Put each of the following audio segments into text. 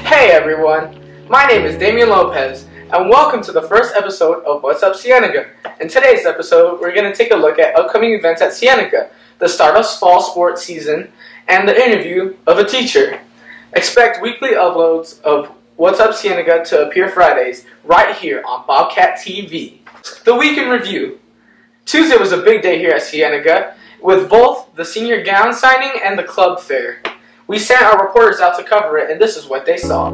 Hey everyone, my name is Damian Lopez, and welcome to the first episode of What's Up Cienega. In today's episode, we're going to take a look at upcoming events at Cienega, the start of fall sports season, and the interview of a teacher. Expect weekly uploads of What's Up Cienega to appear Fridays, right here on Bobcat TV. The week in review. Tuesday was a big day here at Cienega, with both the senior gown signing and the club fair. We sent our reporters out to cover it, and this is what they saw.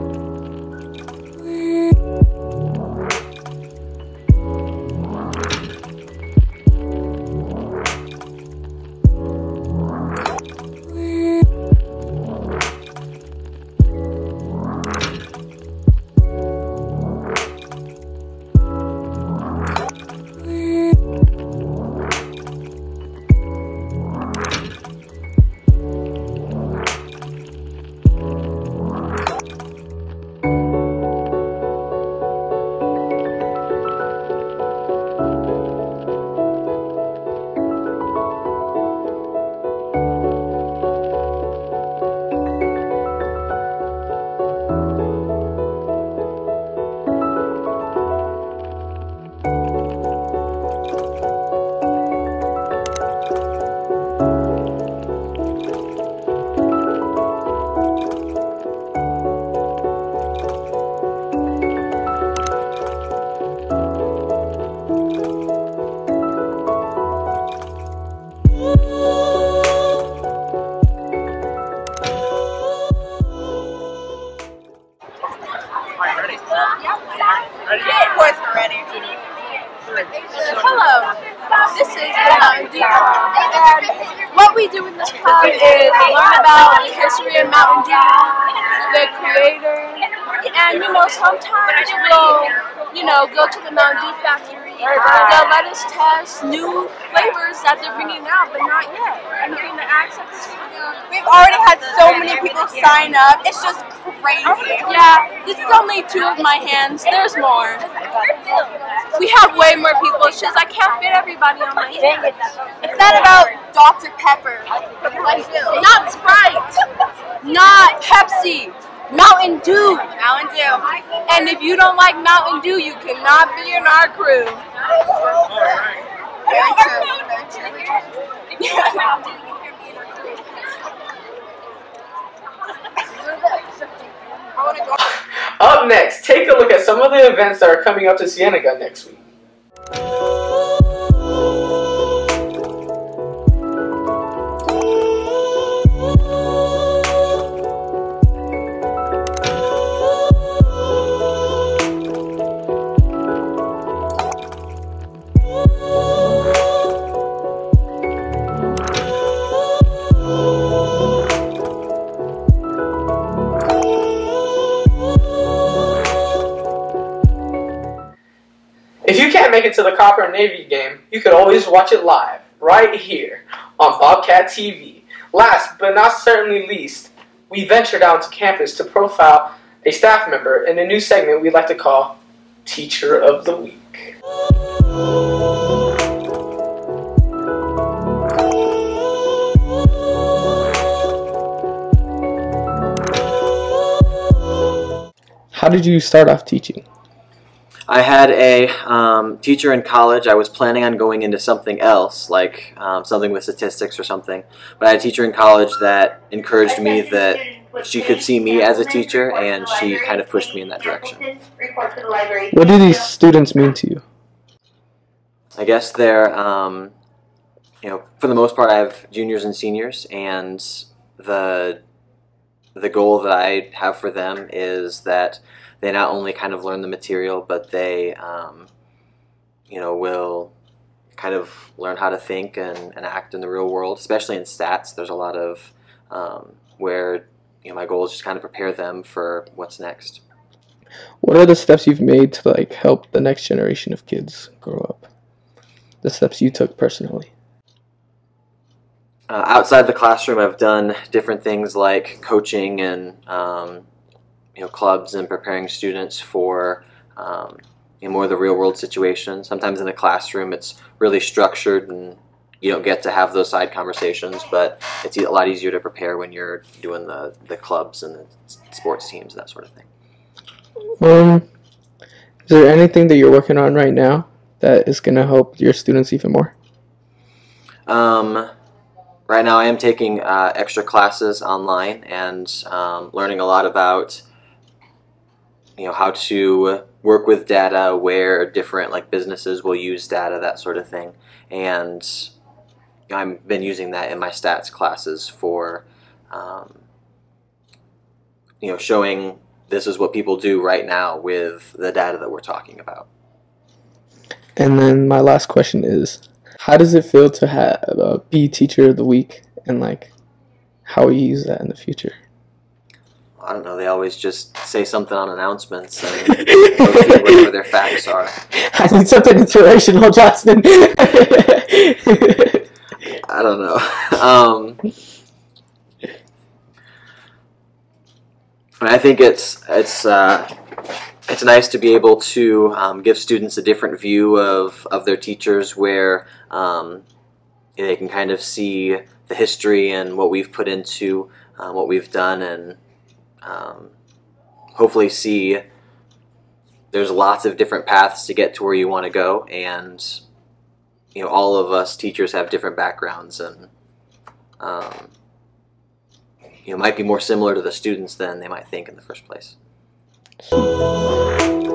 Hello, this is Mountain Dew, and what we do in this club is learn about the history of Mountain Dew, the creator, and sometimes we'll go to the Mountain Dew factory. They'll let us test new flavors that they're bringing out, but not yet. Anything to add? We've already had so many people sign up. It's just crazy. Yeah, this is only 2 of my hands. There's more. We have way more people. It's just I can't fit everybody on my hands. It's not about Dr. Pepper. Not Sprite. Not Pepsi. Mountain Dew. Mountain Dew. And if you don't like Mountain Dew, you cannot be in our crew. Very true. Very true. Up next, take a look at some of the events that are coming up to Cienega next week. If you can't make it to the Copper and Navy game, you could always watch it live, right here, on Bobcat TV. Last, but not certainly least, we ventured out to campus to profile a staff member in a new segment we like to call Teacher of the Week. How did you start off teaching? I had a teacher in college. I was planning on going into something else, like something with statistics or something. But I had a teacher in college that encouraged me that she could see me as a teacher, and she kind of pushed me in that direction. What do these students mean to you? I guess they're, for the most part, I have juniors and seniors, and the goal that I have for them is that they not only kind of learn the material, but they, will kind of learn how to think and act in the real world, especially in stats. There's a lot of where, my goal is just kind of prepare them for what's next. What are the steps you've made to help the next generation of kids grow up? The steps you took personally? Outside the classroom, I've done different things like coaching and clubs and preparing students for more of the real world situation. Sometimes in the classroom it's really structured and you don't get to have those side conversations, but it's a lot easier to prepare when you're doing the clubs and the sports teams, that sort of thing. Is there anything that you're working on right now that is going to help your students even more? Right now I am taking extra classes online and learning a lot about how to work with data, where different businesses will use data, that sort of thing. And I've been using that in my stats classes for showing this is what people do right now with the data that we're talking about. And then my last question is, how does it feel to be Teacher of the Week, and how will you use that in the future? I don't know, they always just say something on announcements and post whatever their facts are. I need something inspirational, Johnston. I don't know. I think it's nice to be able to give students a different view of their teachers, where they can kind of see the history and what we've put into what we've done, and hopefully see there's lots of different paths to get to where you want to go, and all of us teachers have different backgrounds, and might be more similar to the students than they might think in the first place.